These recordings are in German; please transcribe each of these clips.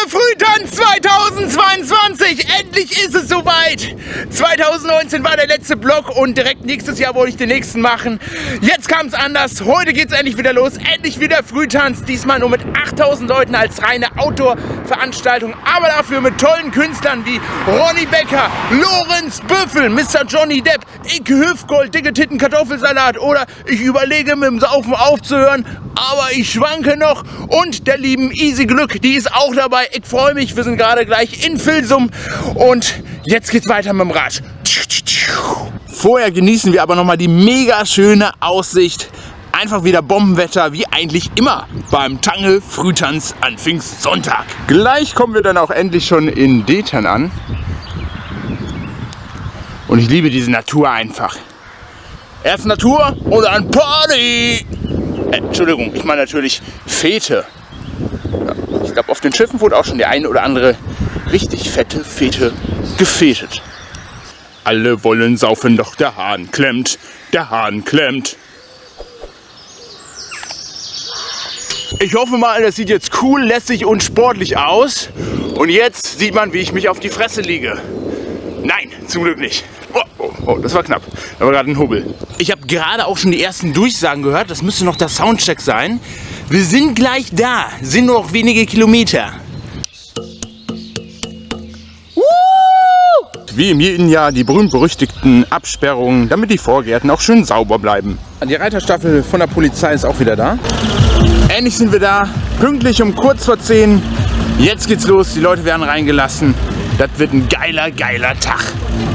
Frühtanz 2022! Endlich ist es soweit! 2019 war der letzte Block und direkt nächstes Jahr wollte ich den nächsten machen. Jetzt kam es anders. Heute geht es endlich wieder los. Endlich wieder Frühtanz. Diesmal nur mit 8000 Leuten als reine Outdoor-Veranstaltung. Aber dafür mit tollen Künstlern wie Ronny Becker, Lorenz Büffel, Mr. Johnny Depp, Icke Hüftgold, dicke Titten Kartoffelsalat oder ich überlege mit dem Saufen aufzuhören, aber ich schwanke noch. Und der lieben Easy Glück, die ist auch dabei. Ich freue mich, wir sind gerade gleich in Filsum und jetzt geht's weiter mit dem Rad. Vorher genießen wir aber nochmal die mega schöne Aussicht. Einfach wieder Bombenwetter, wie eigentlich immer beim Tange Frühtanz an Pfingstsonntag. Gleich kommen wir dann auch endlich schon in Detern an. Und ich liebe diese Natur einfach. Erst Natur und dann Party! Entschuldigung, ich meine natürlich Fete. Ja, ich glaube, auf den Schiffen wurde auch schon der eine oder andere richtig fette Fete gefetet. Alle wollen saufen, doch der Hahn klemmt, der Hahn klemmt. Ich hoffe mal, das sieht jetzt cool, lässig und sportlich aus. Und jetzt sieht man, wie ich mich auf die Fresse liege. Nein, zum Glück nicht. Oh, das war knapp. Da war gerade ein Hubbel. Ich habe gerade auch schon die ersten Durchsagen gehört. Das müsste noch der Soundcheck sein. Wir sind gleich da. Sind nur noch wenige Kilometer. Wie im jeden Jahr die berühmt-berüchtigten Absperrungen, damit die Vorgärten auch schön sauber bleiben. Die Reiterstaffel von der Polizei ist auch wieder da. Ähnlich sind wir da, pünktlich um kurz vor 10. Jetzt geht's los, die Leute werden reingelassen. Das wird ein geiler, geiler Tag.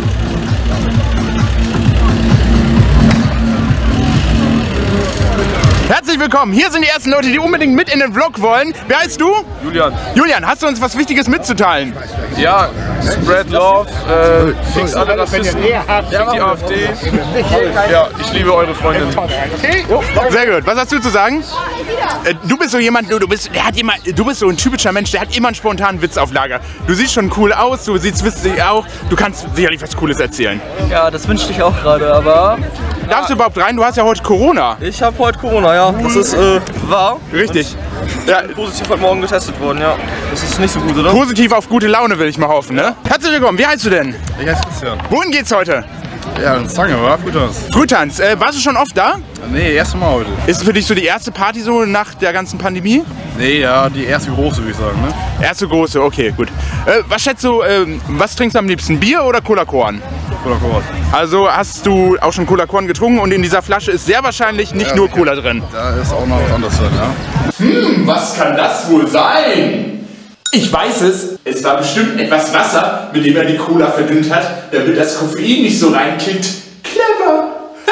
Herzlich willkommen, hier sind die ersten Leute, die unbedingt mit in den Vlog wollen. Wer heißt du? Julian. Julian, hast du uns was Wichtiges mitzuteilen? Ja, spread love, fix alle Rassisten, fick die AfD. Ja, ich liebe eure Freundin. Sehr gut, was hast du zu sagen? Du bist so jemand, du bist so ein typischer Mensch, der hat immer einen spontanen Witz auf Lager. Du siehst schon cool aus, du siehst witzig auch, du kannst sicherlich was Cooles erzählen. Ja, das wünschte ich auch gerade, aber... Darfst du überhaupt rein? Du hast ja heute Corona. Ich habe heute Corona, ja. Das ist wahr. Richtig. Ja, positiv heute Morgen getestet worden, ja. Das ist nicht so gut, oder? Positiv auf gute Laune, will ich mal hoffen, ne? Herzlich willkommen, wie heißt du denn? Ich heiße Christian. Wohin geht's heute? Ja, ins Tange, oder? Frühtanz. Frühtanz. Warst du schon oft da? Nee, erste Mal heute. Ist es für dich so die erste Party so nach der ganzen Pandemie? Nee, ja, die erste große, würde ich sagen, ne? Erste große, okay, gut. Was schätzt du, was trinkst du am liebsten, Bier oder Cola Korn? Cola Korn. Also hast du auch schon Cola Korn getrunken und in dieser Flasche ist sehr wahrscheinlich nicht nur Cola drin. Da ist auch noch was anderes drin, ja. Was kann das wohl sein? Ich weiß es. Es war bestimmt etwas Wasser, mit dem er die Cola verdünnt hat, damit das Koffein nicht so reinkickt. Clever!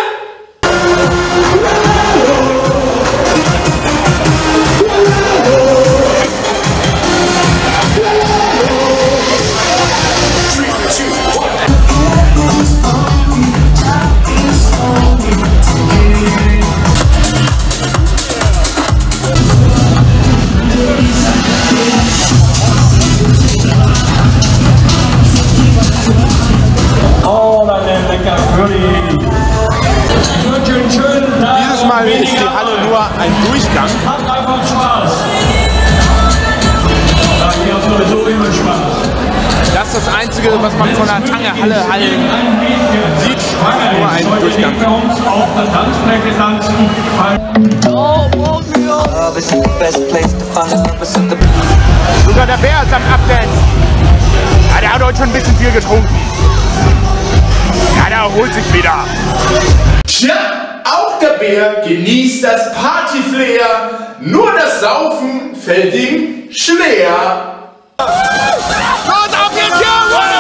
Dieses Mal ist die Halle nur ein Durchgang. Das ist das Einzige, was man von der Tange Halle sieht. Nur ein Durchgang. Sogar der Bär ist am Abdancen. Ja, der hat heute schon ein bisschen viel getrunken. Ja, der erholt sich wieder. Tja, auch der Bär genießt das Partyflair. Nur das Saufen fällt ihm schwer. Los, auf geht's hier!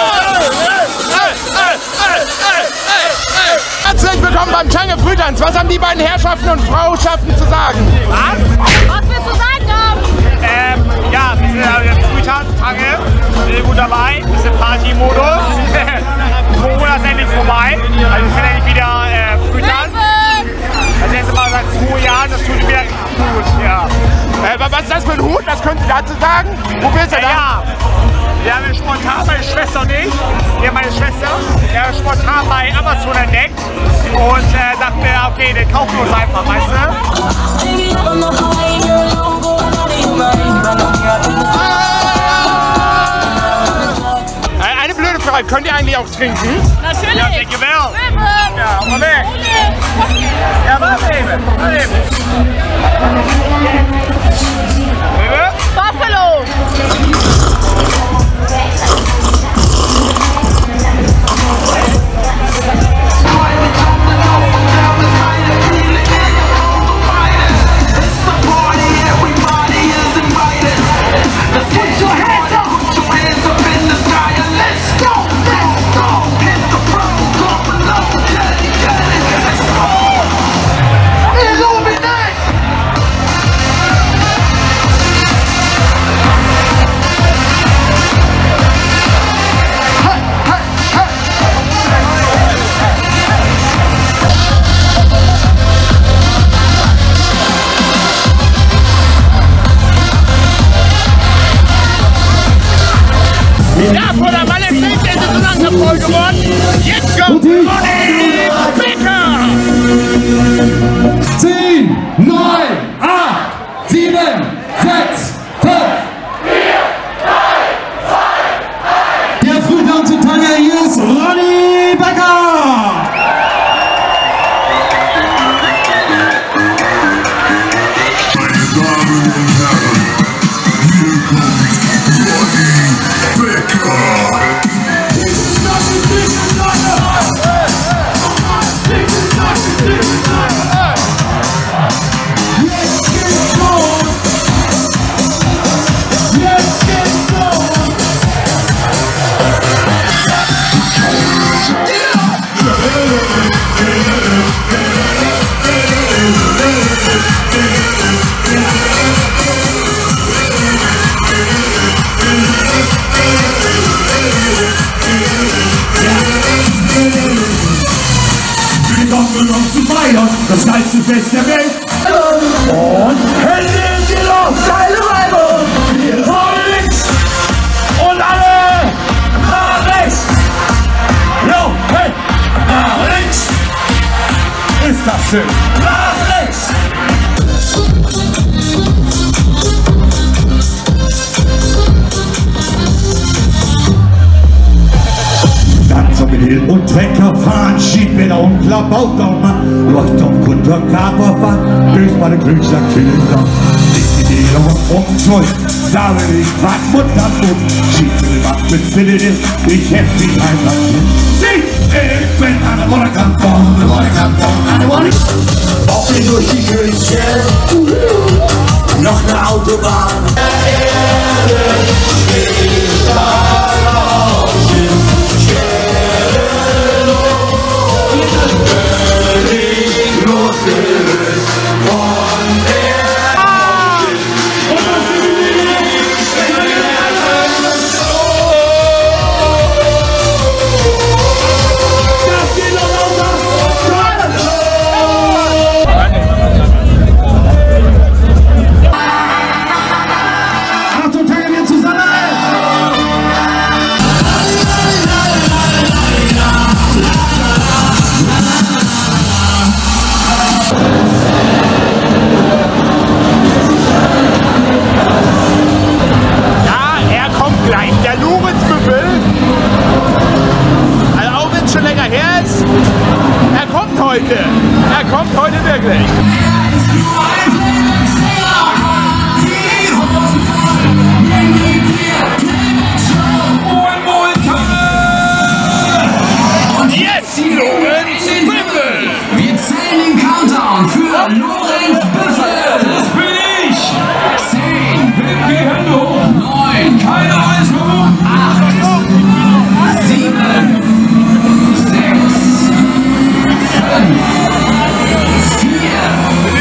Herzlich willkommen beim Tange Frühtanz. Was haben die beiden Herrschaften und Frauschaften zu sagen? Was willst du sagen, ja, wir sind ja im Frühtanz, Tange, wir sind gut dabei, wir sind Party-Modus. Corona ist endlich vorbei, also wir sind endlich wieder Frühtanz. Das erste Mal seit 2 Jahren, das tut mir gut, ja. Was ist das für ein Hut? Was können Sie dazu sagen? Wo bist du da? Ja, wir haben spontan, meine Schwester und ich, meine Schwester, wir haben spontan bei Amazon entdeckt und dachten mir, okay, den kaufen wir uns einfach, weißt du? könnt ihr eigentlich auch trinken? Natürlich. Ja, denk je wel. River. Ja, maar weg. Ja, wacht even. Wacht even. River? Buffalo. Ja, vor der Malle ist es so langsam voll geworden. Jetzt kommt Ronny Becker! 10, 9, 8, 7, 6, 5, 4, 3, 2, 1. Der Frühdown zu Tage, hier ist Ronny Becker! Um zu feiern, das geilste Fest der Welt. Und Hände in die Luft, geile Weiber. Wir fahren links und alle nach rechts. Jo, hey, nach links. Ist das schön. Nach rechts. Hill und Trecker fahren, Schiedwälder und Klabautaumann, Leuchtturm, Kunter, Kaperfahrt, Bösbade, Klöchler, Kinder. Nicht die und Zeug, Sabelig, Quack, Muttermut, Schiedwälder, Wacht mit Zille, ich hef mich einfach hin. Ich bin eine Wollekampon, eine Wolle. Hoppel durch die Küche, noch eine Autobahn. Er kommt heute wirklich. Und jetzt Lorenz Büffel. Wir zählen den Countdown für Lorenz Büffel. Das bin ich. 10. Heb die Hände hoch. 9. Keine Eis hoch. 8. 7. 6. 5. 4.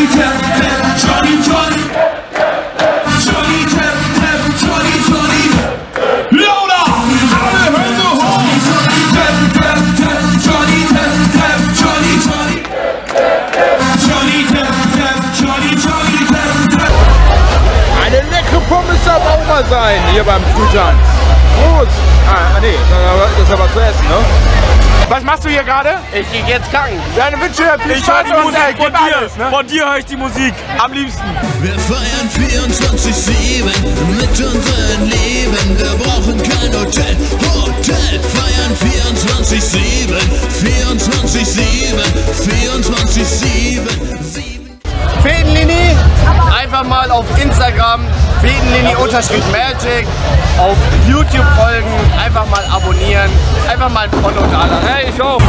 Tap, Tap, Johnny, Johnny. Johnny, Tap, Tap, Johnny, Johnny. Lauter! Alle Hände hoch! Johnny, Tap, Tap, Tap, Johnny, Tap, Tap, Johnny, Johnny. Johnny, Tap, Tap, Johnny, Johnny, Tap, Tap. Eine leckere Pommes darf auch mal sein, hier beim Frühtanz. Prost! Ah, nee, das ist aber zu essen, ne? Was machst du hier gerade? Ich gehe jetzt kacken. Deine Wünsche, viel Ich höre Spaß die und Musik von gib dir. alles, ne? Von dir höre ich die Musik. Am liebsten. Wir feiern 24/7 mit unserem Leben. Wir brauchen kein Hotel. Hotel feiern 24/7. 24/7. 24/7. Fädenlinie. Einfach mal auf Instagram. Fädenlinie_Magic. Auf YouTube folgen. Einfach mal abonnieren. Einfach mal ein Follow da lassen. Hey, ich auch.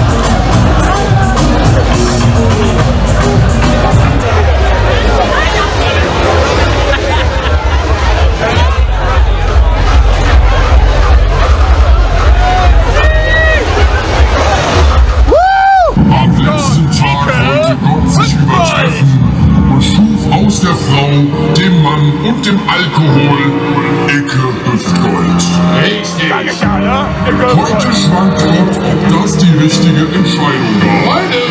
Am letzten Tag wollte Gott sich übertreffen und schuf aus der Frau, dem Mann und dem Alkohol Icke Hüftgold. Richtig. Heute schwankt Gott, ob das die richtige Entscheidung war. Freunde!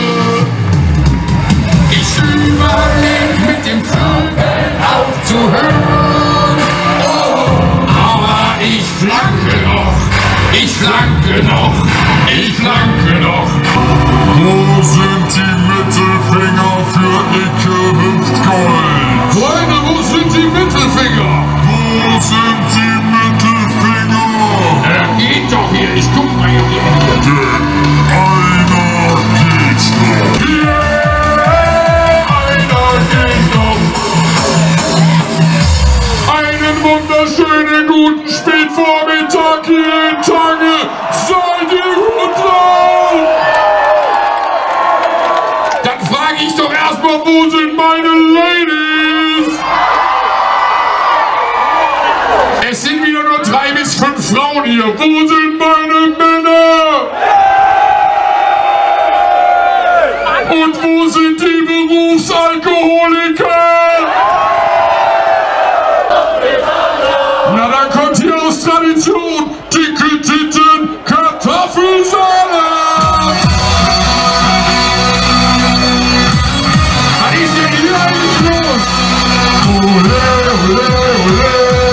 Ich überlege mit dem Vögeln aufzuhören. Oh, aber ich flanke noch. Ich flanke noch. Ich flanke noch. Wo sind die Mittelfinger für Icke Hüftgold? Freunde, wo sind die Mittelfinger? Wo sind die Mittelfinger? Geht doch hier. Ich guck mal hier. Denn einer geht noch. Einer geht noch. Einen wunderschönen guten Spätvormittag hier in Tange. Seid ihr gut drauf? Dann frage ich doch erstmal, wo sind meine Ladies? Es sind wieder nur 3 bis 5 Frauen hier. Wo sind meine Männer? Und wo sind die Berufsalkoholiker? Na, dann kommt hier aus Tradition dicke Titten Kartoffelsalat. Was ist denn hier eigentlich los? Ole, ole, ole.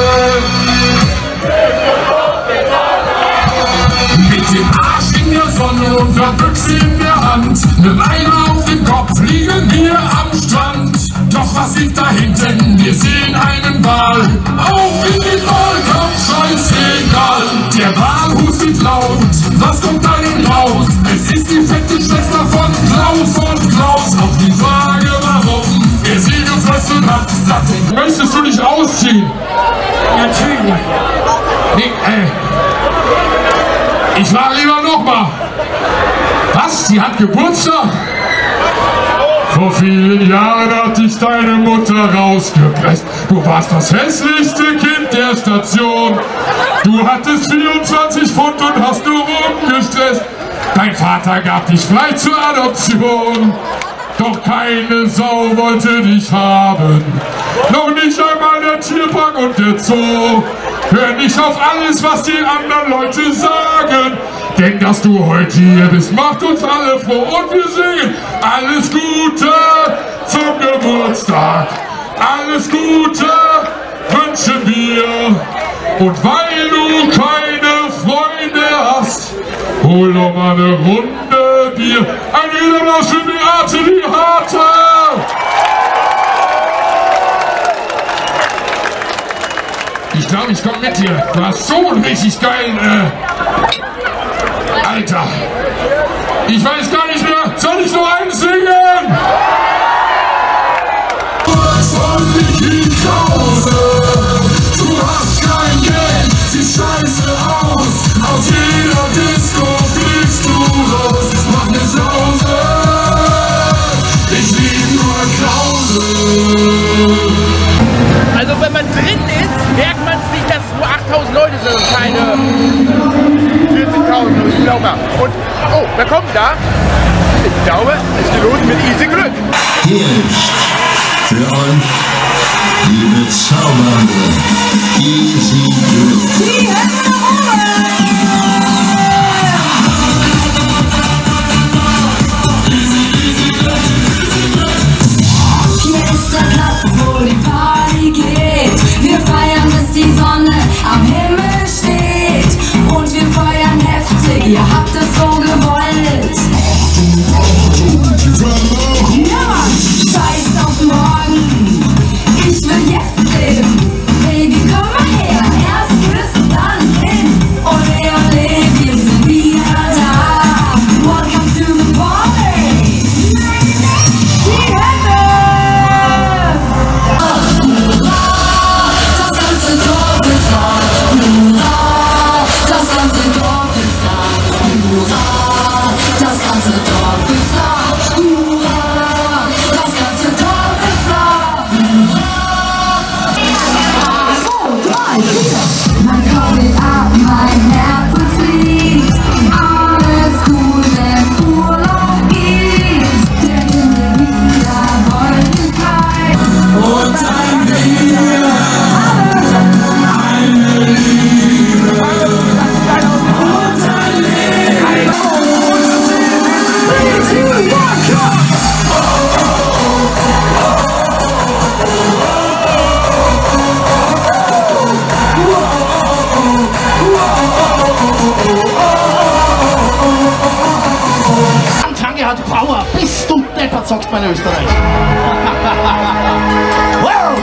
Mit dem Arsch in der Sonne und der Büchse in der Hand, ne Leine auf dem Kopf, liegen wir am Strand. Doch was liegt da hinten? Wir sehen einen Wal. Auf in den Wal, komm, scheißegal. Der Wal hustet laut. Was kommt da denn raus? Es ist die fette Schwester von Klaus und Klaus. Auf die Frage, warum er sie gefressen hat, sagt er, möchtest du dich ausziehen? Natürlich. Nee, ich frage lieber nochmal. Was? Sie hat Geburtstag? Vor vielen Jahren hat dich deine Mutter rausgepresst. Du warst das hässlichste Kind der Station. Du hattest 24 Pfund und hast nur rumgestresst. Dein Vater gab dich frei zur Adoption. Doch keine Sau wollte dich haben. Noch nicht einmal der Tierpark und der Zoo. Hör nicht auf alles, was die anderen Leute sagen. Denn dass du heute hier bist, macht uns alle froh. Und wir singen alles Gute zum Geburtstag. Alles Gute wünschen wir. Und weil du keine Freunde hast, hol doch mal eine Runde Bier. Ein Riesenapplaus für Beate, die Harte. Ich glaube, ich komme mit dir. Du hast so einen richtig geilen, Alter. Ich weiß gar nicht mehr. Soll ich noch einen singen? Von Niki Krause. Du hast kein Geld, siehst scheiße aus. Aus jeder Disco fliegst du raus. Mach ne Sause. Ich lieb nur Krause. Also wenn man drin ist, merkt man es nicht, dass es nur 8000 Leute sind und keine 40.000, ich glaube. Und, oh, wer kommt da? Ich glaube, es geht los mit Easy Glück. Erich. Für euch die bezaubernde Easy Grill. Hier ist der Platz, wo die Party geht. Wir feiern, bis die Sonne am Himmel steht. Und wir feiern heftig, ihr habt es so gewollt. Ja, scheiß auf morgen, ich will jetzt leben. Baby, komm mal her, erst küssen, dann hin. Ole, ole, wir sind wieder da. Welcome to the party. Die Hände! Hurra, das ganze Dorf ist da. Hurra, das ganze Dorf ist da. Hurra, das ganze Dorf ist da. Hurra, das ganze Dorf ist da. Hurra. So, 3, 4. Mein Kopf geht ab, mein Herz ist lieb. Alles cool, wenn's Urlaub gibt. Der Himmel wieder wolkenfrei. Und ein Wir, eine Liebe. Und ein Leben. 3, 2, 1, go! Tange hat Power, bist du deppert, sagt man in Österreich. Wow!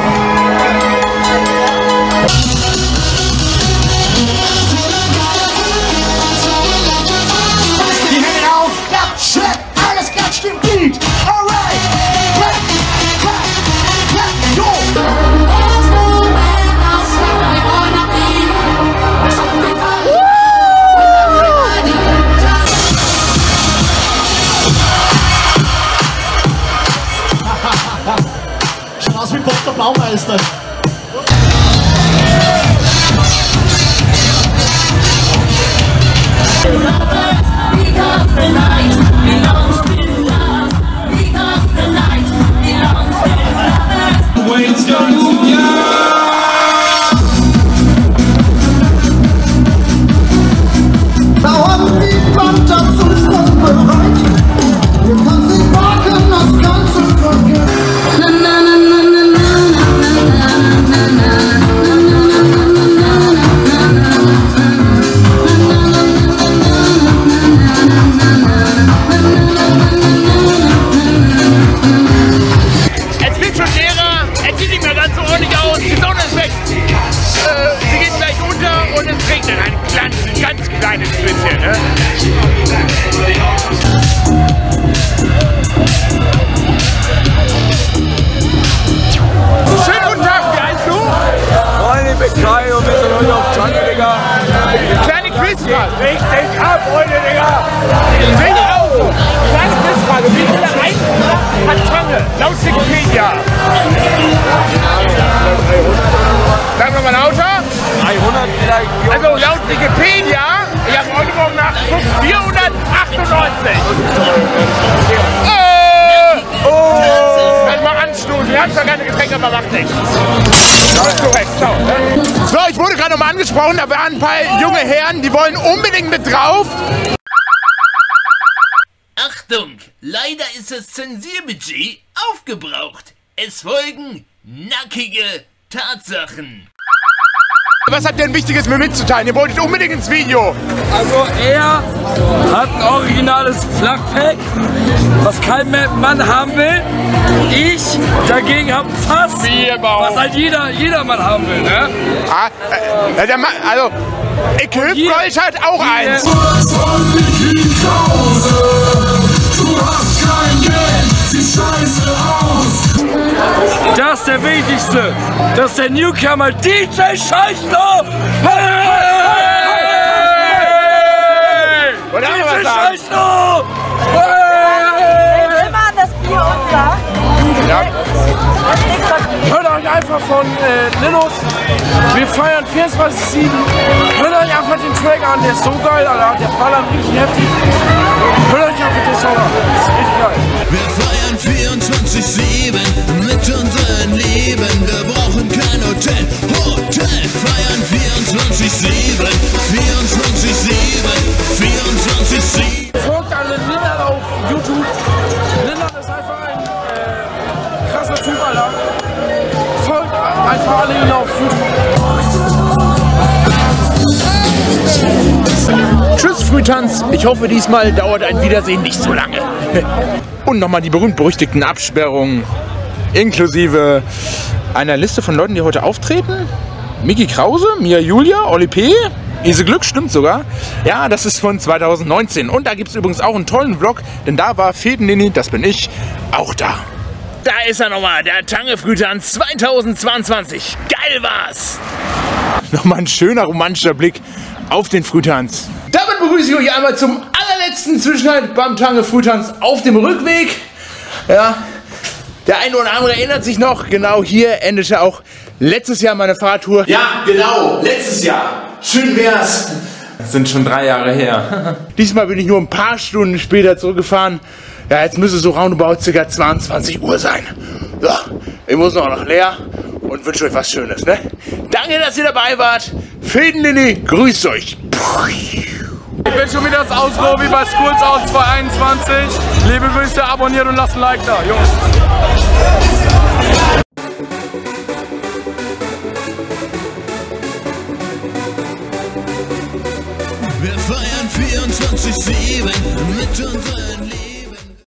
Die Hände auf, klatsch, alles klatscht im Beat. Alright, clap, clap, clap, go! Schaut aus wie Bob der Baumeister. Da haben die Panther zum Sprung bereit. Du kannst nicht wagen, das Ganze vergessen. Es wird schon leerer, es sieht nicht mehr ganz so ordentlich aus, die Sonne ist weg. Sie geht gleich unter und es regnet ein ganz kleines bisschen. Ne? Schönen guten Tag, wie heißt du? Moin, ich bin Kai und wir sind heute auf Tange, Digga. Kleine Quizfrage. Richtig ab heute, Digga. Sehe ich auch so. Kleine Quizfrage. Wie viele Einwohner hat Tange? Laut Wikipedia. Sagen wir mal lauter. 300 vielleicht. Also laut Wikipedia, ich habe heute Morgen nachgeguckt, 498. Kann mal anstoßen. Wir haben zwar keine Getränke, aber macht nichts. Das ist korrekt. Ciao. So, ich wurde gerade nochmal angesprochen, da waren ein paar junge Herren, die wollen unbedingt mit drauf. Achtung, leider ist das Zensierbudget aufgebraucht. Es folgen nackige Tatsachen. Was habt ihr denn Wichtiges mir mitzuteilen? Ihr wolltet unbedingt ins Video. Also er hat ein originales Flachpack, was kein Mann haben will. Ich dagegen habe Fass, was halt jedermann haben will. Ne? Also, ich Hüftgold hat auch eins. Du hast kein Geld, siehst scheiße aus. Das ist der wichtigste. Das ist der Newcomer DJ Scheichler. Hey! Oder haben wir was DJ sagen? Scheichler! Immer das Bier unter. Ja. Hört euch einfach von Linus. Wir feiern 24/7. Hört euch einfach den Track an, der ist so geil, Alter. Der ballert richtig heftig. Hört euch einfach den Song an. Das ist richtig geil. Wir feiern feiern 24/7 mit unseren Lieben. Wir brauchen kein Hotel, feiern 24/7, 24/7. Folgt alle Lindern auf YouTube. Lindern ist einfach ein krasser Typ, Alter. Folgt einfach alle ihn auf YouTube. Tschüss, Frühtanz. Ich hoffe, diesmal dauert ein Wiedersehen nicht so lange. Und nochmal die berühmt-berüchtigten Absperrungen, inklusive einer Liste von Leuten, die heute auftreten. Miki Krause, Mia Julia, Oli P., Ise Glück, stimmt sogar. Ja, das ist von 2019. Und da gibt es übrigens auch einen tollen Vlog, denn da war Fedenlini, das bin ich, auch da. Da ist er nochmal, der Tange-Frühtanz 2022. Geil war's! Nochmal ein schöner romantischer Blick auf den Frühtanz. Damit begrüße ich euch einmal zum allerletzten Zwischenhalt beim Tange-Frühtanz auf dem Rückweg. Ja, der eine oder andere erinnert sich noch, genau hier endete auch letztes Jahr meine Fahrradtour. Ja, genau, letztes Jahr. Schön wär's. Das sind schon 3 Jahre her. Diesmal bin ich nur ein paar Stunden später zurückgefahren. Ja, jetzt müsste so roundabout ca. 22 Uhr sein. So, ich muss noch leer und wünsche euch was Schönes, ne? Danke, dass ihr dabei wart. Fedenlini, grüßt euch. Ich bin schon wieder das Ausro wie bei Schools Out 2021. Liebe Grüße, abonniert und lasst ein Like da, Jungs. Wir feiern 24/7 mit unseren